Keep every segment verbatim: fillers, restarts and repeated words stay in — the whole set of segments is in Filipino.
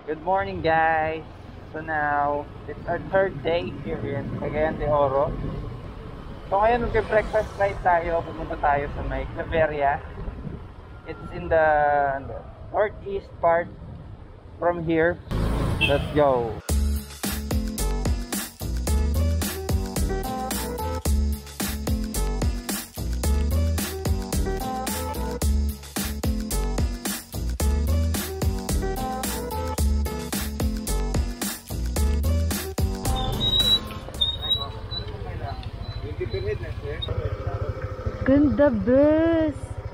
Good morning, guys. So now, it's our third day here in Cagayan de Oro. So ngayon, mag-breakfast flight tayo. Pumunta tayo sa may Claveria. It's in the, the northeast part from here. Let's go. Ganda, bes.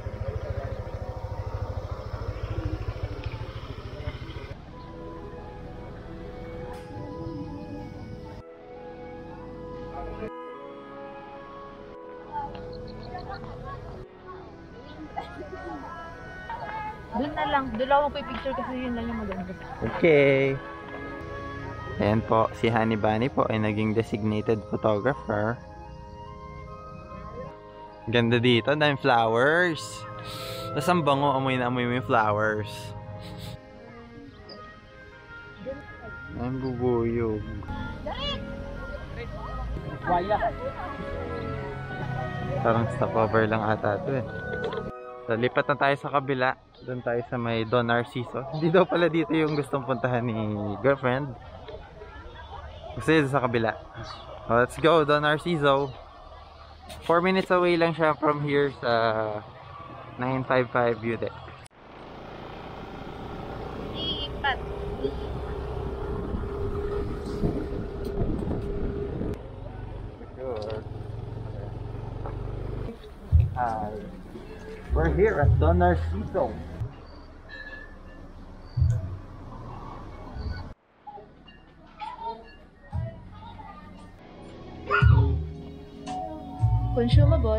Doon na lang. Doon lang ako magpipicture kasi yun lang yung maganda. Okay. Ayan po, si Honey Bunny po ay naging designated photographer. Ganda dito, daming flowers. Tapos ang bango, amoy na amoy mo yung flowers. Ang bubuyog. Parang stopover lang ata ito eh. So, lipat na tayo sa kabila. Doon tayo sa may Don Narciso. Hindi daw pala dito yung gustong puntahan ni girlfriend. Kasi sa kabila. So, let's go, Don Narciso. four minutes away lang siya from here sa nine five five view deck. Iipat. Sure. Hi. We're here at Don Narciso. Consumable.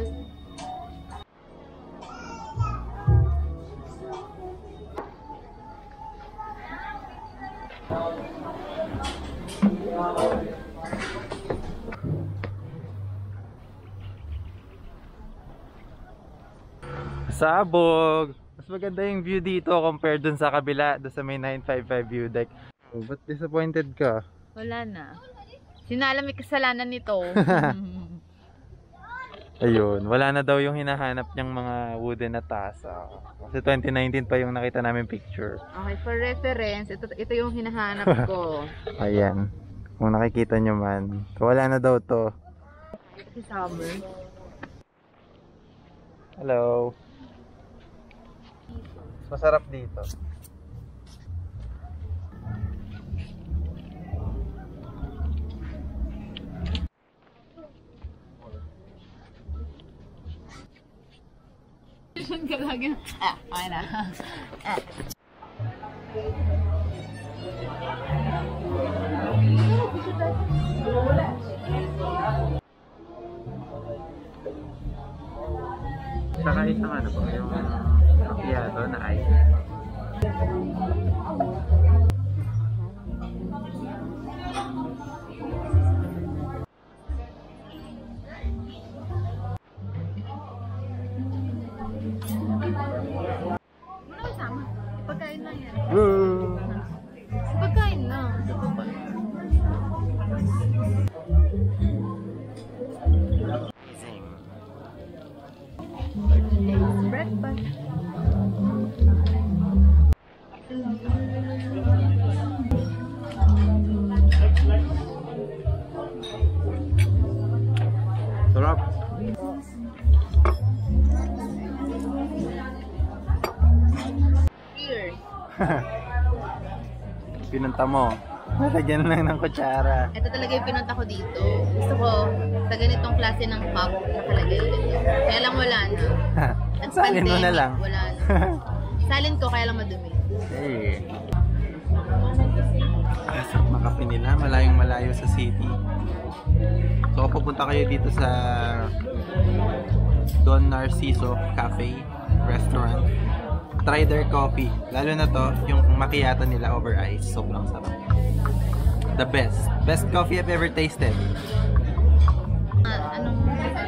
Sabog! Mas maganda yung view dito compared dun sa kabila, dun sa may nine five five view deck. Oh, ba't disappointed ka? Wala na. Sinala may kasalanan nito. Ayun, wala na daw yung hinahanap niyang mga wooden na tasa. Kasi twenty nineteen pa yung nakita namin picture. Okay, for reference, ito, ito yung hinahanap ko. Ayan, kung nakikita nyo man. Wala na daw to. Kasi summer. Hello. Masarap dito. Ka lagi. Ah, okay na. Ah. Saka isang ano po, yung macchiato na ice. Pagkain lang yan. Woo! Pagkain lang. Amazing. Breakfast. Sarap. Cheers. Pinunta mo. Nalagyan lang ng kutsara. Ito talaga yung pinunta ko dito. Gusto ko sa ganitong klase ng cup nakalagay ulit. Kaya lang wala na. Salin mo na lang. Wala na. Salin ko kaya lang madumi. Hey. Asap Makapinila, malayong malayo sa city. So pupunta kayo dito sa Don Narciso Cafe Restaurant. Try their coffee. Lalo na to, yung macchiato nila over ice. Sobrang sarap. The best. Best coffee I've ever tasted. Uh, anong...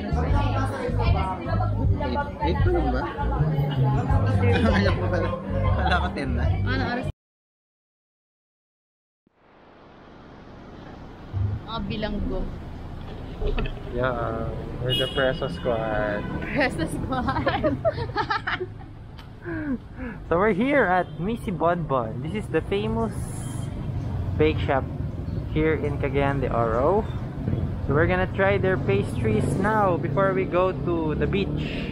eight pa lang ba? Alam ko pala. Wala ko ten na. Ano oras? bilanggo. Yeah, we're the Preso Squad. Preso Squad. So we're here at Missy Bonbon. This is the famous bake shop here in Cagayan de Oro. So we're gonna try their pastries now before we go to the beach.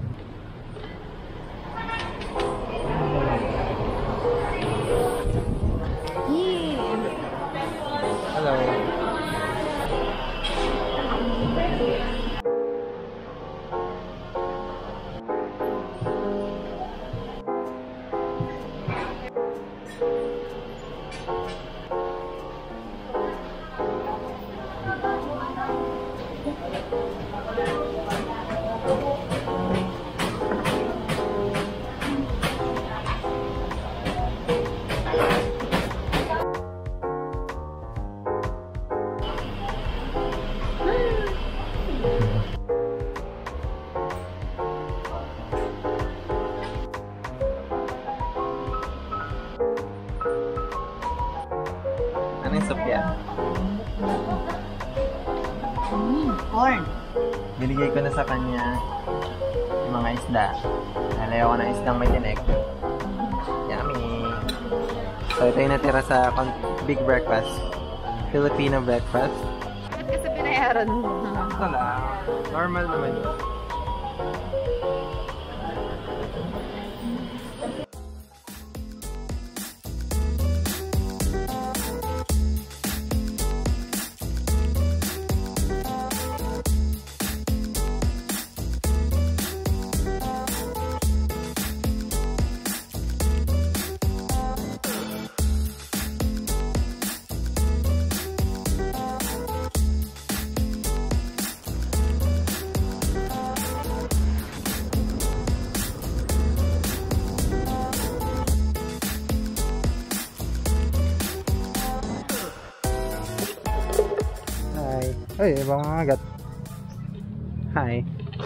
Hello. Anong soup yan? Mm, corn. Binigay ko na sa kanya yung mga isda. Nalayaw ko ng isdang may tinik. Yummy! So ito yung natira sa big breakfast. Filipino breakfast. Ba't kasi pinayaran mo? Ito lang. Normal naman yun. Ay, ibang mga agat. Hi.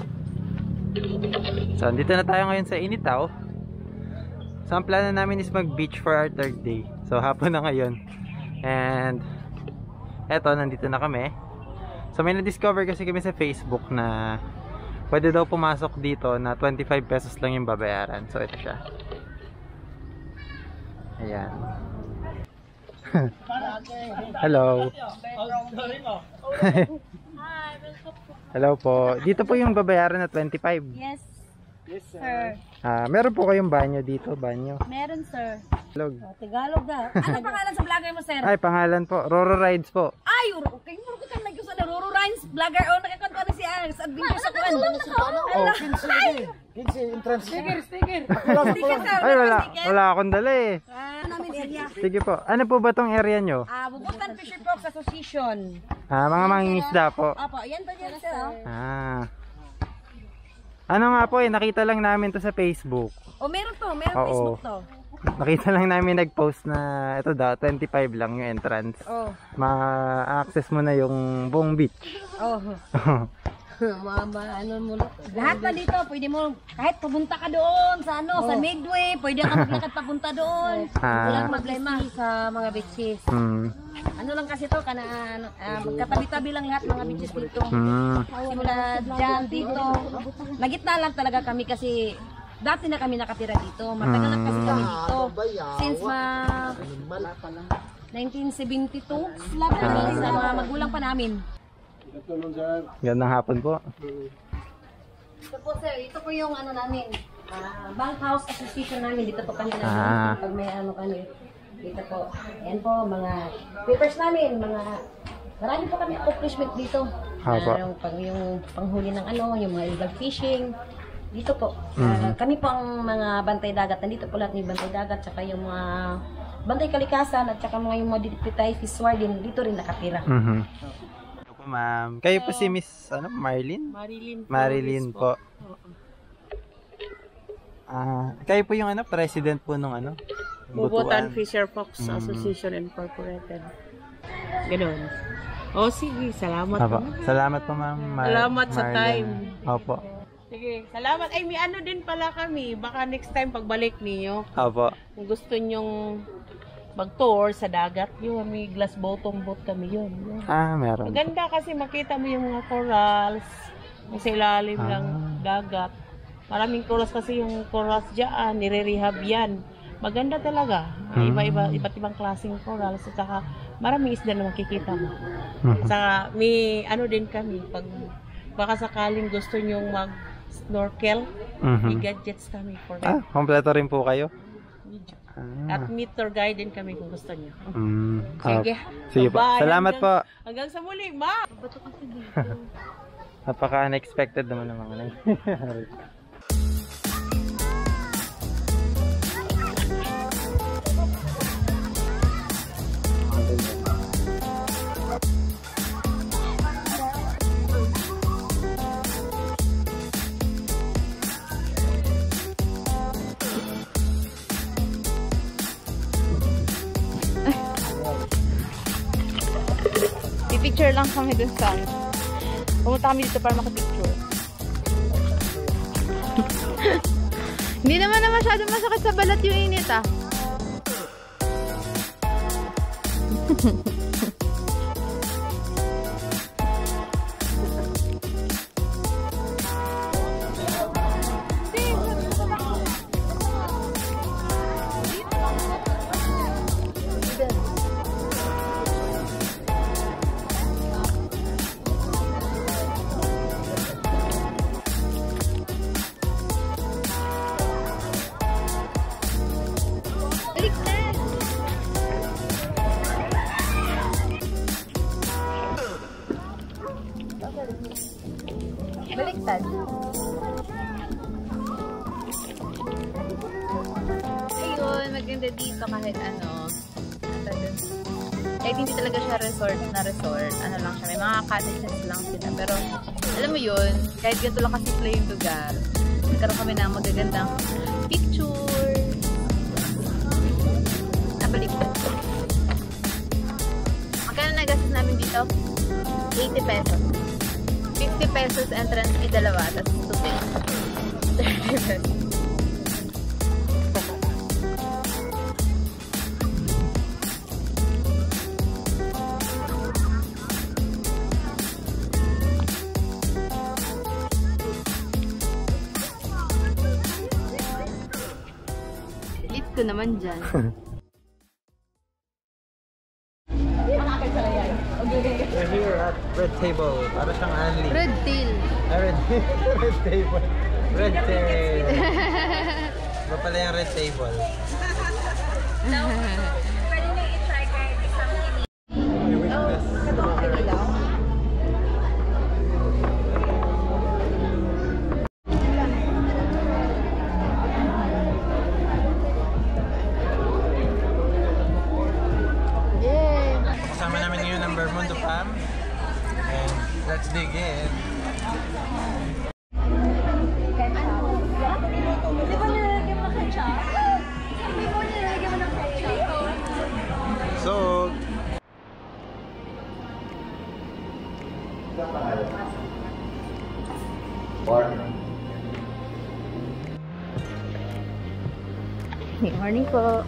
So, dito na tayo ngayon sa Initaw. So, ang plano namin is mag-beach for our third day. So, hapon na ngayon. And, eto, nandito na kami. So, may na-discover kasi kami sa Facebook na pwede daw pumasok dito na twenty-five pesos lang yung babayaran. So, ito siya. Ayan. Hello. Hello po. Dito po yung babayaran na twenty-five. Yes. Yes, sir. Ah, meron po kayong banyo dito, banyo. Meron, sir. Tagalog. Oh, Tagalog na. Ano pangalan sa vlogger mo, sir? Ay, pangalan po. Roro Rides po. Ay, okay. Muro ko kang nag-usa na Roro Rides vlogger. Oh, nakakanta na siya sa adventure sa kuwan. Oh, quince quince entrance. Sticker, sticker. Sticker, sir. Ay, wala. Wala akong dala eh. Ah, namin area. Sige po. Ano po ba tong area nyo? Ah, Bubutan Fisher Folks Association. Ah, mga mangingisda po. Opo, yan pa dyan, sir. Ah. Ano nga po eh, nakita lang namin to sa Facebook. Oh, meron to. Meron Oo. Facebook to. Nakita lang namin nag-post na ito daw, twenty-five lang yung entrance. Oh. Ma-access mo na yung buong beach. Oh. Mama, ano mo lahat na dito, pwede mo kahit pupunta ka doon sa ano, oh. sa Midway, pwede ka maglakad papunta doon. Ah. Walang problema sa mga beaches. Hmm. Ano lang kasi to, kana uh, magkatabi-tabi lang lahat mga beaches dito. Hmm. Simula dyan dito. Nagitna lang talaga kami kasi dati na kami nakatira dito. Matagal na kasi kami dito. Since ma nineteen seventy-two, ah. sa mga magulang pa namin. Gandang hapon po. Ito po sir, ito po yung ano namin, uh, Bank House Association namin. Dito po kami namin Ah. pag may ano kami. Dito po. Ayan po, mga papers namin, mga marami po kami accomplishment dito. Haba. Uh, yung, pang, yung panghuli ng ano, yung mga illegal fishing. Dito po. Mhm. Uh, kami po ang mga bantay dagat. Nandito po lahat ng bantay dagat, tsaka yung mga bantay kalikasan, at tsaka mga yung mga deputized fish warden, dito rin nakatira. Mhm. Ma'am. Kayo po si Miss ano, Marlene? Marilyn po. Marilyn po. Ah, kayo po yung ano, president po nung ano? Bubutan Fisher Fox Mm. Association Incorporated. Ganun. O sige, salamat Opo. po. Salamat po, Ma'am. Mar- Salamat sa Marlene. time. Opo. Sige, salamat. Ay, may ano din pala kami. Baka next time pagbalik niyo, Opo. kung gusto nyong mag-tour sa dagat. Yun, may glass bottom boat kami yun. yun. Ah, meron. Maganda kasi makita mo yung mga corals sa ilalim Ah. ng dagat. Maraming corals kasi yung corals dyan, nire-rehab yan. Maganda talaga. Hmm. Iba-iba, iba't ibang klaseng corals. At saka maraming isda na makikita mo. Mhm. At saka may ano din kami, pag baka sakaling gusto nyong mag-snorkel, may Mhm. gadgets kami for Ah, that. kompleto rin po kayo? Medyo. Ah. At meet tour guide din kami kung gusto nyo. Mm. Ah, Sige. sige po. Bye. Salamat po. Hanggang- Hanggang sa muli, ma! Napaka-unexpected naman ng mga nangyari. Picture lang kami dun sa ano. Pumunta kami dito para makapicture. Hindi naman na masyadong masakit sa balat yung init ah. Baliktad. Ayun, maganda dito kahit ano. Kahit hindi talaga siya resort na resort. Ano lang siya, may mga cottages lang sila. Pero, alam mo yun, kahit ganito lang kasimple yung lugar, nagkaroon kami ng magagandang picture. Nabaliktad. Magkano nagastos namin dito? eighty pesos. fifty pesos entrance fee dalawa, tapos tubig. thirty pesos. Lit ko naman dyan. We're here at Red Table. Para siyang Anli. Red tail. Ah, Red, Red Table. Red Tail. Iba pala yung Red Table. Kasama namin ngayon ang Bermundo Fam. And let's dig in. So, Good morning po.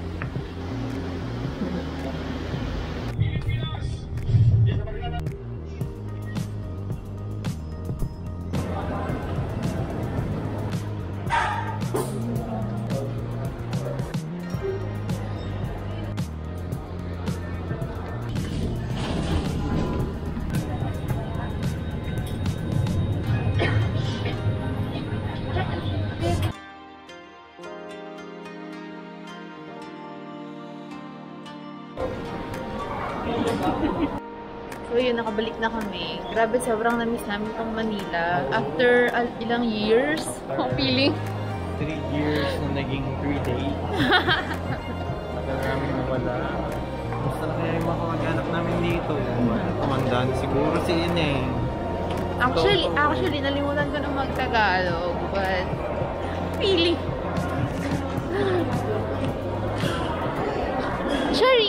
So yun, nakabalik na kami. Grabe, sobrang na-miss namin itong Manila. After uh, ilang years, ang feeling. three years na naging three days. Tagal namin nawala. Gusto na kaya yung mga kamag-anak namin dito. Tumandaan siguro si Ineng. Actually, actually, nalimutan ko na mag-Tagalog. But, feeling. Sorry!